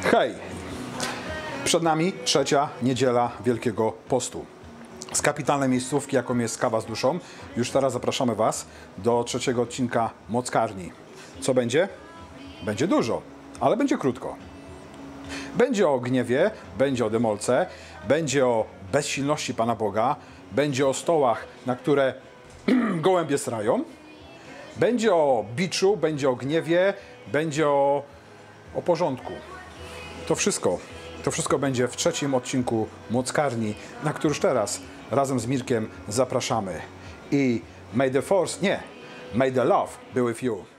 Hej! Przed nami trzecia niedziela Wielkiego Postu. Z kapitalnej miejscówki, jaką jest Kawa z duszą, już teraz zapraszamy Was do trzeciego odcinka Mockarni. Co będzie? Będzie dużo, ale będzie krótko. Będzie o gniewie, będzie o demolce, będzie o bezsilności Pana Boga, będzie o stołach, na które gołębie srają, będzie o biczu, będzie o gniewie, będzie o porządku. To wszystko będzie w trzecim odcinku Mockarni, na który już teraz razem z Mirkiem zapraszamy. I may the love be with you.